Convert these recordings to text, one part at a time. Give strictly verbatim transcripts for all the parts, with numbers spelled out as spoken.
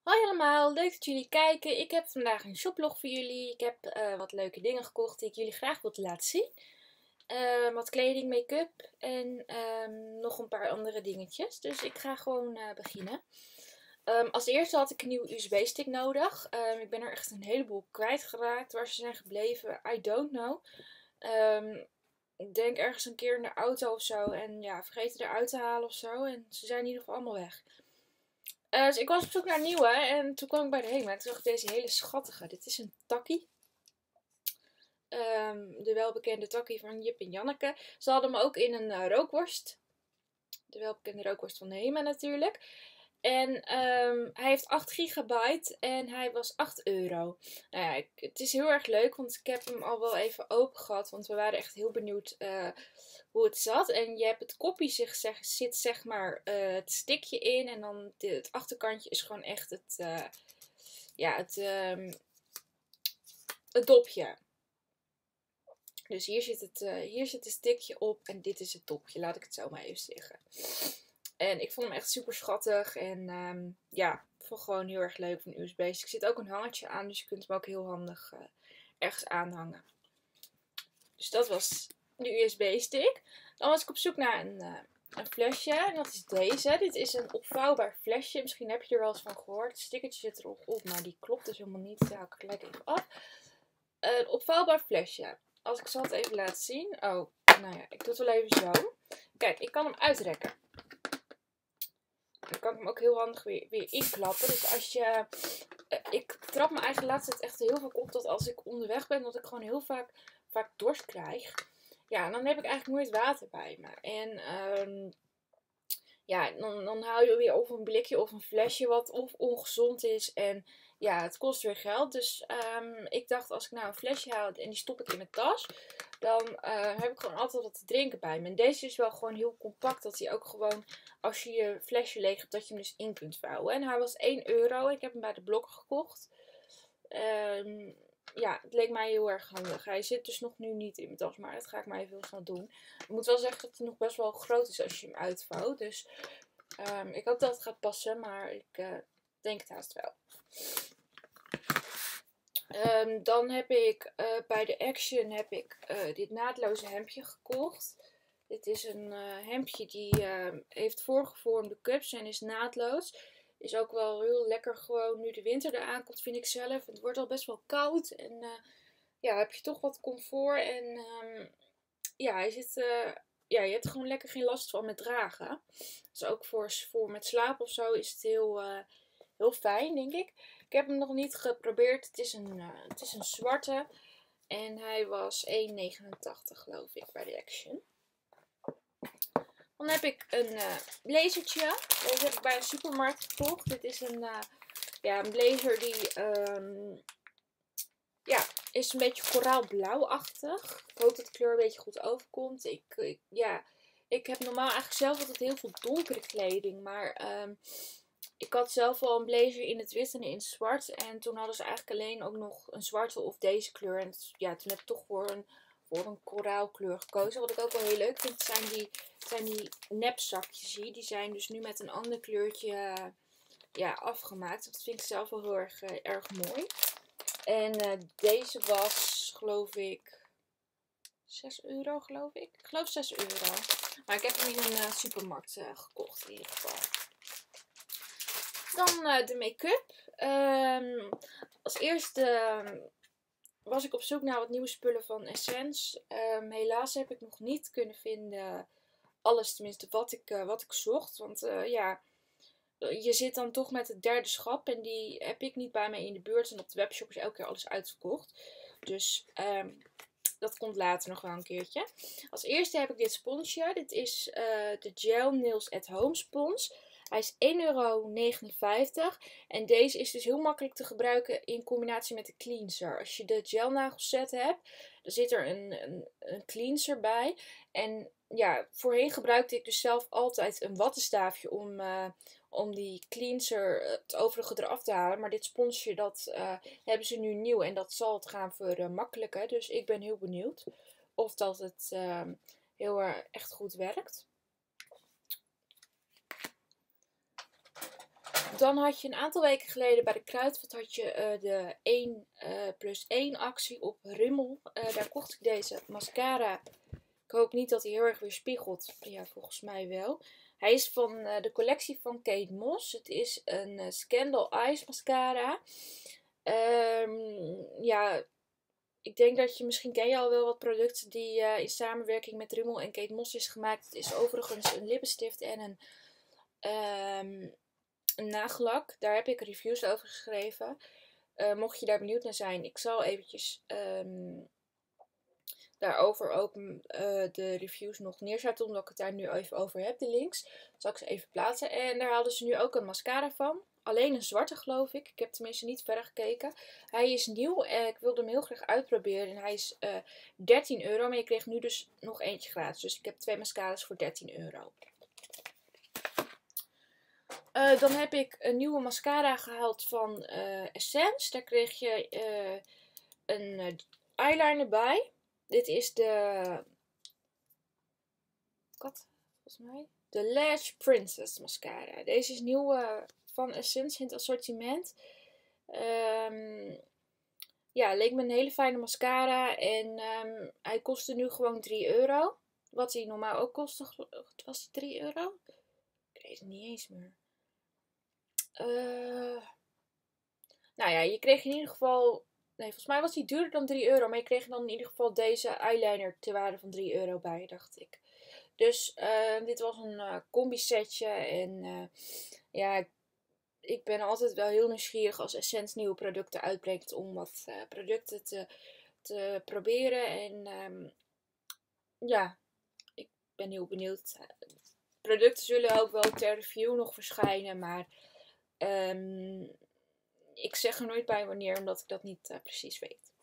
Hoi allemaal, leuk dat jullie kijken. Ik heb vandaag een shoplog voor jullie. Ik heb eh, wat leuke dingen gekocht die ik jullie graag wil laten zien. Eh, wat kleding, make-up en ehm, nog een paar andere dingetjes. Dus ik ga gewoon eh, beginnen. Ehm, als eerste had ik een nieuwe U S B-stick nodig. Ehm, ik ben er echt een heleboel kwijtgeraakt. Waar ze zijn gebleven, I don't know. Ehm, ik denk ergens een keer in de auto of zo. En ja, vergeten eruit te halen of zo. En ze zijn in ieder geval allemaal weg. Uh, dus ik was op zoek naar nieuwe en toen kwam ik bij de HEMA. Toen zag ik deze hele schattige. Dit is een takkie. Um, de welbekende takkie van Jip en Janneke. Ze hadden hem ook in een uh, rookworst. De welbekende rookworst van de HEMA natuurlijk. En um, hij heeft acht gigabyte en hij was acht euro. Nou ja, ik, het is heel erg leuk, want ik heb hem al wel even open gehad. Want we waren echt heel benieuwd uh, hoe het zat. En je hebt het kopje zich, zeg, zit zeg maar uh, het stickje in. En dan de, het achterkantje is gewoon echt het, uh, ja, het, um, het dopje. Dus hier zit, het, uh, hier zit het stickje op en dit is het dopje. Laat ik het zo maar even zeggen. En ik vond hem echt super schattig. En um, ja, ik vond het gewoon heel erg leuk van U S B's. Er zit ook een hangertje aan, dus je kunt hem ook heel handig uh, ergens aanhangen. Dus dat was de U S B-stick. Dan was ik op zoek naar een, uh, een flesje. En dat is deze. Dit is een opvouwbaar flesje. Misschien heb je er wel eens van gehoord. Het stickertje zit erop op, maar die klopt dus helemaal niet. Daar haal ik gelijk even af. Uh, een opvouwbaar flesje. Als ik zal het even laten zien. Oh, nou ja, ik doe het wel even zo. Kijk, ik kan hem uitrekken. Dan kan ik hem ook heel handig weer, weer inklappen. Dus als je... Uh, ik trap me eigenlijk laatst echt heel vaak op dat als ik onderweg ben, dat ik gewoon heel vaak, vaak dorst krijg. Ja, en dan heb ik eigenlijk nooit water bij me. En um, ja, dan, dan hou je weer of een blikje of een flesje wat of ongezond is. En ja, het kost weer geld. Dus um, ik dacht, als ik nou een flesje haal en die stop ik in mijn tas, dan uh, heb ik gewoon altijd wat te drinken bij me. En deze is wel gewoon heel compact, dat hij ook gewoon, als je je flesje leeg hebt, dat je hem dus in kunt vouwen. En hij was één euro. Ik heb hem bij de Blok gekocht. Um, ja, het leek mij heel erg handig. Hij zit dus nog nu niet in mijn tas, maar dat ga ik maar even heel snel doen. Ik moet wel zeggen dat hij nog best wel groot is als je hem uitvouwt. Dus um, ik hoop dat het gaat passen, maar ik uh, denk het haast wel. Um, dan heb ik uh, bij de Action heb ik uh, dit naadloze hemdje gekocht. Dit is een uh, hemdje die uh, heeft voorgevormde cups en is naadloos. Is ook wel heel lekker gewoon nu de winter eraan komt, vind ik zelf. Het wordt al best wel koud en uh, ja, heb je toch wat comfort. En um, ja, hij zit, uh, ja, je hebt er gewoon lekker geen last van met dragen. Dus ook voor, voor met slapen of zo is het heel, uh, heel fijn, denk ik. Ik heb hem nog niet geprobeerd. Het is een, uh, het is een zwarte. En hij was één negenentachtig geloof ik bij de Action. Dan heb ik een uh, blazertje. Deze heb ik bij een supermarkt gekocht. Dit is een, uh, ja, een blazer die um, ja, is een beetje koraalblauwachtig. Ik hoop dat de kleur een beetje goed overkomt. Ik, ik, ja, ik heb normaal eigenlijk zelf altijd heel veel donkere kleding. Maar um, ik had zelf al een blazer in het wit en in het zwart. En toen hadden ze eigenlijk alleen ook nog een zwarte of deze kleur. En ja, toen heb ik toch voor een, voor een koraalkleur gekozen. Wat ik ook wel heel leuk vind, zijn die, zijn die nepzakjes hier. Die zijn dus nu met een ander kleurtje uh, ja, afgemaakt. Dat vind ik zelf wel heel erg, uh, erg mooi. En uh, deze was, geloof ik, zes euro, geloof ik. Ik geloof zes euro. Maar ik heb hem in een uh, supermarkt uh, gekocht, in ieder geval. Dan uh, de make-up. Um, als eerste um, was ik op zoek naar wat nieuwe spullen van Essence. Um, helaas heb ik nog niet kunnen vinden, alles tenminste, wat ik, uh, wat ik zocht. Want uh, ja, je zit dan toch met het derde schap en die heb ik niet bij mij in de buurt. En op de webshop is elke keer alles uitverkocht. Dus um, dat komt later nog wel een keertje. Als eerste heb ik dit sponsje. Dit is uh, de Gel Nails at Home spons. Hij is één euro negenenvijftig. En deze is dus heel makkelijk te gebruiken in combinatie met de cleanser. Als je de gelnagelset hebt, dan zit er een, een, een cleanser bij. En ja, voorheen gebruikte ik dus zelf altijd een wattenstaafje om, uh, om die cleanser, het overige eraf te halen. Maar dit sponsje, dat uh, hebben ze nu nieuw en dat zal het gaan vermakkelijken. Dus ik ben heel benieuwd of dat het uh, heel erg echt goed werkt. Dan had je een aantal weken geleden bij de Kruidvat had je uh, de één uh, plus één actie op Rimmel. Uh, daar kocht ik deze mascara. Ik hoop niet dat hij heel erg weer spiegelt. Ja, volgens mij wel. Hij is van uh, de collectie van Kate Moss. Het is een uh, Scandal Eyes mascara. Um, ja, ik denk dat je, misschien ken je al wel wat producten die uh, in samenwerking met Rimmel en Kate Moss is gemaakt. Het is overigens een lippenstift en een, um, een nagellak. Daar heb ik reviews over geschreven. Uh, mocht je daar benieuwd naar zijn, ik zal eventjes um, daarover ook uh, de reviews nog neerzetten, omdat ik het daar nu even over heb, de links. Zal ik ze even plaatsen. En daar hadden ze nu ook een mascara van. Alleen een zwarte, geloof ik. Ik heb tenminste niet verder gekeken. Hij is nieuw en ik wilde hem heel graag uitproberen. En hij is uh, dertien euro, maar je kreeg nu dus nog eentje gratis. Dus ik heb twee mascara's voor dertien euro. Uh, dan heb ik een nieuwe mascara gehaald van uh, Essence. Daar kreeg je uh, een uh, eyeliner bij. Dit is de... Wat? Volgens mij? De Lash Princess mascara. Deze is nieuw uh, van Essence in het assortiment. Um, ja, leek me een hele fijne mascara. En um, hij kostte nu gewoon drie euro. Wat hij normaal ook kostte. Was het drie euro? Ik weet het niet eens meer. Uh, nou ja, je kreeg in ieder geval... Nee, volgens mij was die duurder dan drie euro. Maar je kreeg dan in ieder geval deze eyeliner ter waarde van drie euro bij, dacht ik. Dus uh, dit was een uh, combi setje. En uh, ja, ik ben altijd wel heel nieuwsgierig als Essence nieuwe producten uitbrengt. Om wat uh, producten te, te proberen. En um, ja, ik ben heel benieuwd. Producten zullen ook wel ter review nog verschijnen. Maar um, ik zeg er nooit bij wanneer, omdat ik dat niet uh, precies weet.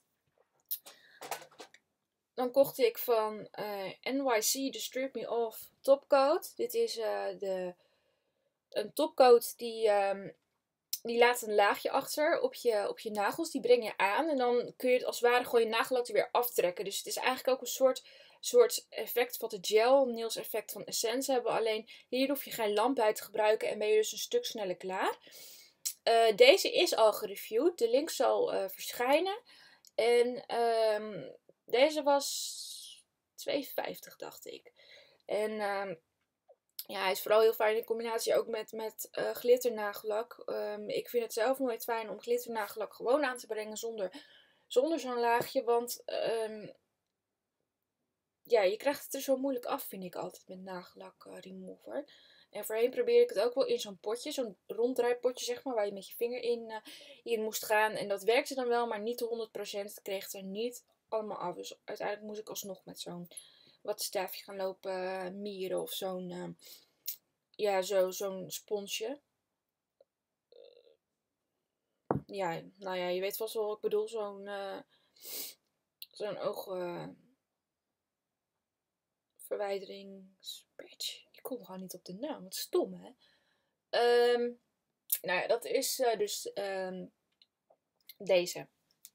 Dan kocht ik van uh, N Y C de Strip Me Off topcoat. Dit is uh, de, een topcoat die, um, die laat een laagje achter op je, op je nagels. Die breng je aan en dan kun je het als het ware gewoon je nagellak weer aftrekken. Dus het is eigenlijk ook een soort, soort effect wat de gel nails effect van Essence hebben. Alleen hier hoef je geen lamp bij te gebruiken en ben je dus een stuk sneller klaar. Uh, deze is al gereviewd. De link zal uh, verschijnen. En um, deze was twee vijftig, dacht ik. En um, ja, hij is vooral heel fijn in combinatie ook met, met uh, glitternagellak. Um, ik vind het zelf nooit fijn om glitternagellak gewoon aan te brengen zonder, zonder zo'n laagje. Want um, ja, je krijgt het er zo moeilijk af, vind ik altijd met nagellak uh, remover. En voorheen probeerde ik het ook wel in zo'n potje, zo'n ronddraaipotje zeg maar, waar je met je vinger in, uh, in moest gaan. En dat werkte dan wel, maar niet honderd procent. Ik kreeg het er niet allemaal af. Dus uiteindelijk moest ik alsnog met zo'n wat staafje gaan lopen uh, mieren of zo'n, uh, ja, zo, zo'n sponsje. Ja, nou ja, je weet vast wel wat ik bedoel. Zo'n, uh, zo'n oogverwijderingspatch. Uh, ik kom gewoon niet op de naam, wat stom hè. Um, nou ja, dat is uh, dus um, deze.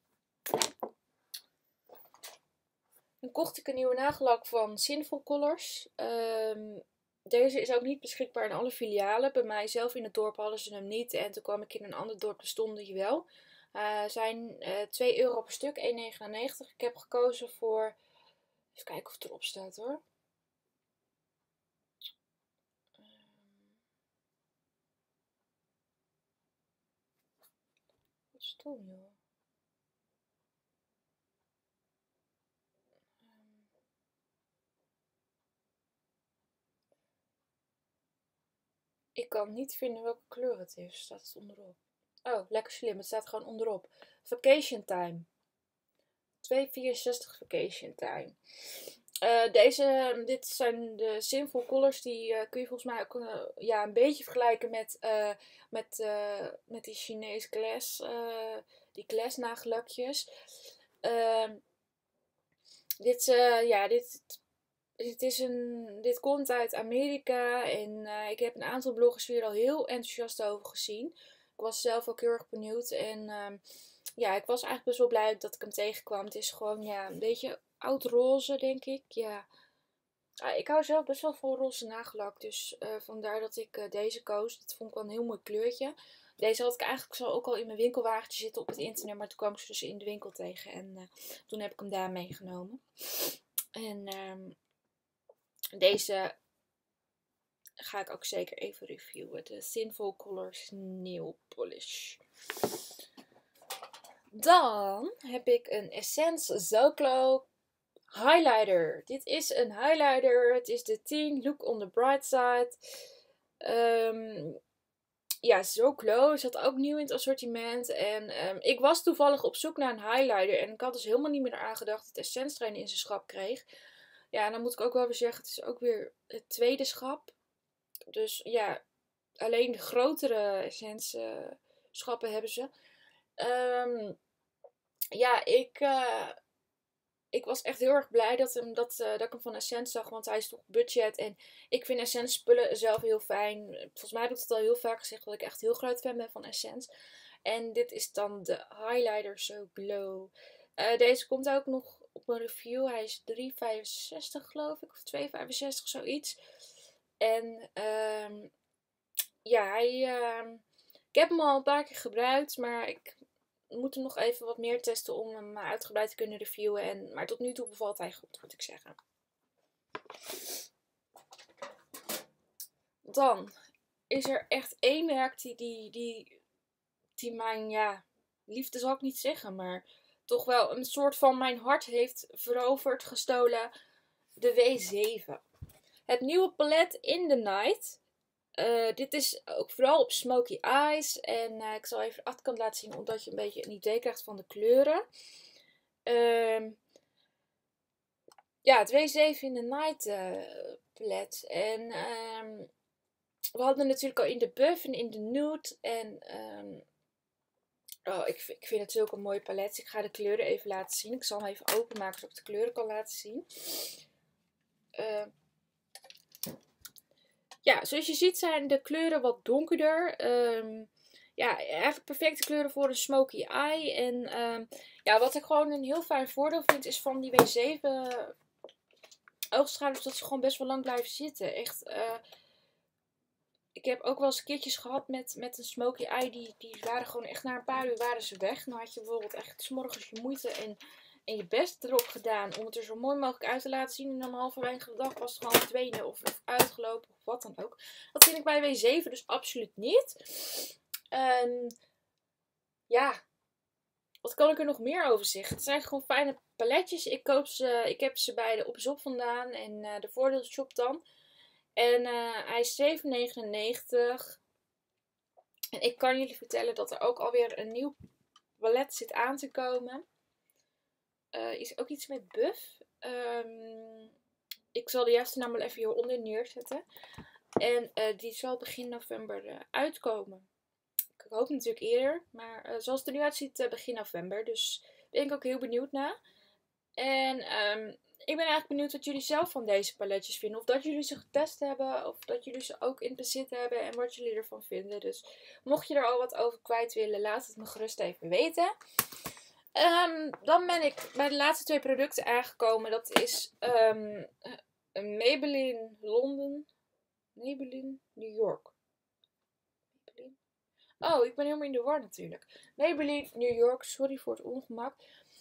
Dan kocht ik een nieuwe nagellak van Sinful Colors. Um, deze is ook niet beschikbaar in alle filialen. Bij mij zelf in het dorp hadden ze hem niet. En toen kwam ik in een ander dorp, bestonden die wel. Uh, zijn uh, twee euro per stuk, één negenennegentig. Ik heb gekozen voor... Even kijken of het erop staat hoor. Wat stom joh. Ik kan niet vinden welke kleur het is. Staat het onderop? Oh, lekker slim. Het staat gewoon onderop. Vacation Time. twee vierenzestig Vacation Time. Uh, deze, dit zijn de Sinful Colors. Die uh, kun je volgens mij ook uh, ja, een beetje vergelijken met, uh, met, uh, met die Chinese glass. Uh, die glass nagellakjes. Uh, dit, uh, ja, dit... Dit, is een, dit komt uit Amerika en uh, ik heb een aantal bloggers weer al heel enthousiast over gezien. Ik was zelf ook heel erg benieuwd en uh, ja, ik was eigenlijk best wel blij dat ik hem tegenkwam. Het is gewoon ja, een beetje oud roze, denk ik. Ja, Ah, ik hou zelf best wel van roze nagellak, dus uh, vandaar dat ik uh, deze koos. Dat vond ik wel een heel mooi kleurtje. Deze had ik eigenlijk zo ook al in mijn winkelwagentje zitten op het internet, maar toen kwam ik ze dus in de winkel tegen en uh, toen heb ik hem daar meegenomen. En um, deze ga ik ook zeker even reviewen. De Sinful Colors Nail Polish. Dan heb ik een Essence Zoclo highlighter. Dit is een highlighter. Het is de tien Look on the Bright Side. Um, ja, Zoclo zat ook nieuw in het assortiment. En um, ik was toevallig op zoek naar een highlighter. En ik had dus helemaal niet meer eraan gedacht dat Essence er een in zijn schap kreeg. Ja, en dan moet ik ook wel weer zeggen, het is ook weer het tweede schap. Dus ja, alleen de grotere Essence uh, schappen hebben ze. Um, ja, ik... Uh, Ik was echt heel erg blij dat, hem, dat, uh, dat ik hem van Essence zag. Want hij is toch budget. En ik vind Essence spullen zelf heel fijn. Volgens mij heb ik het al heel vaak gezegd. Dat ik echt heel groot fan ben van Essence. En dit is dan de highlighter So Glow. Uh, deze komt ook nog op een review. Hij is drie vijfenzestig geloof ik. Of twee vijfenzestig zoiets. En um, ja, hij... Uh, ik heb hem al een paar keer gebruikt. Maar ik... We moeten nog even wat meer testen om hem uitgebreid te kunnen reviewen. En, maar tot nu toe bevalt hij goed, moet ik zeggen. Dan is er echt één merk die, die, die, die mijn, ja, liefde zal ik niet zeggen, maar toch wel een soort van mijn hart heeft veroverd, gestolen. De W zeven. Het nieuwe palet In The Night. Uh, dit is ook vooral op smoky eyes. En uh, ik zal even de achterkant laten zien, omdat je een beetje een idee krijgt van de kleuren. Uh, ja, het W zeven in the Night uh, palet. En um, we hadden natuurlijk al in de buff en in de nude. En um, oh, ik, ik vind het zulke mooie palet. Ik ga de kleuren even laten zien. Ik zal hem even openmaken, zodat ik de kleuren kan laten zien. Uh, Ja, zoals je ziet zijn de kleuren wat donkerder. Um, ja, eigenlijk perfecte kleuren voor een smoky eye. En um, ja, wat ik gewoon een heel fijn voordeel vind is van die W zeven oogstralers dat ze gewoon best wel lang blijven zitten. Echt, uh, ik heb ook wel eens keertjes gehad met, met een smoky eye. Die, die waren gewoon echt na een paar uur waren ze weg. Dan had je bijvoorbeeld echt 's morgens je moeite en, en je best erop gedaan om het er zo mooi mogelijk uit te laten zien. En dan halverwege de dag was het gewoon verdwenen of, of uitgelopen of wat dan ook. Dat vind ik bij W zeven dus absoluut niet. Um, ja, wat kan ik er nog meer over zeggen? Het zijn gewoon fijne paletjes. Ik, koop ze, ik heb ze bij de Opzop vandaan en uh, de Voordeelshop dan. En uh, hij is zeven negenennegentig. En ik kan jullie vertellen dat er ook alweer een nieuw palet zit aan te komen. Uh, is ook iets met buff. Um, ik zal de juiste naam wel even hieronder neerzetten. En uh, die zal begin november uh, uitkomen. Ik hoop natuurlijk eerder. Maar uh, zoals het er nu uitziet, uh, begin november. Dus daar ben ik ook heel benieuwd naar. En um, ik ben eigenlijk benieuwd wat jullie zelf van deze paletjes vinden. Of dat jullie ze getest hebben. Of dat jullie ze ook in bezit hebben. En wat jullie ervan vinden. Dus mocht je er al wat over kwijt willen, laat het me gerust even weten. Um, dan ben ik bij de laatste twee producten aangekomen. Dat is um, een Maybelline Londen. Maybelline New York. Maybelline. Oh, ik ben helemaal in de war natuurlijk. Maybelline New York. Sorry voor het ongemak.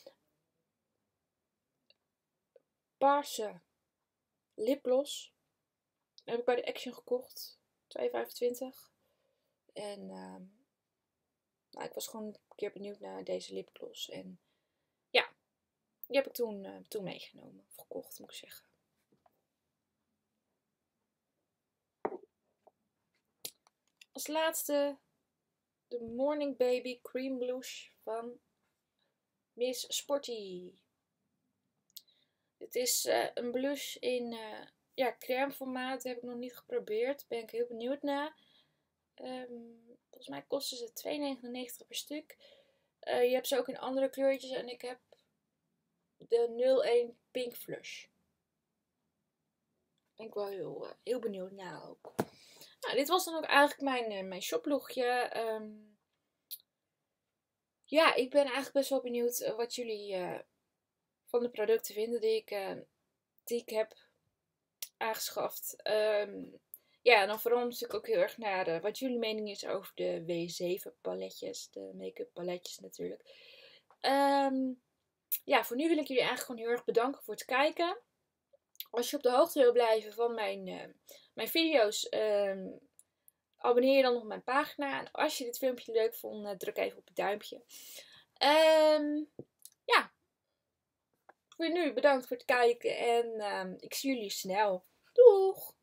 Paarse lipgloss. Dat heb ik bij de Action gekocht. twee vijfentwintig. En um, nou, ik was gewoon een keer benieuwd naar deze lipgloss. En ja, die heb ik toen, uh, toen meegenomen. Of gekocht, moet ik zeggen. Als laatste de Morning Baby Cream Blush van Miss Sporty. Het is uh, een blush in uh, ja, crème formaat. Dat heb ik nog niet geprobeerd. Daar ben ik heel benieuwd naar. Um, volgens mij kosten ze twee negenennegentig per stuk. Uh, je hebt ze ook in andere kleurtjes. En ik heb de nul één Pink Flush. Daar ben ik wel heel, uh, heel benieuwd naar ook. Nou, dit was dan ook eigenlijk mijn, uh, mijn shoplogje. Um, ja, ik ben eigenlijk best wel benieuwd uh, wat jullie uh, van de producten vinden die ik, uh, die ik heb aangeschaft. Um, ja, en dan vooral natuurlijk ook heel erg naar uh, wat jullie mening is over de W zeven paletjes. De make-up paletjes natuurlijk. Um, ja, voor nu wil ik jullie eigenlijk gewoon heel erg bedanken voor het kijken. Als je op de hoogte wil blijven van mijn, uh, mijn video's, um, abonneer je dan op mijn pagina. En als je dit filmpje leuk vond, uh, druk even op het duimpje. Um, ja, voor nu bedankt voor het kijken en um, ik zie jullie snel. Doeg!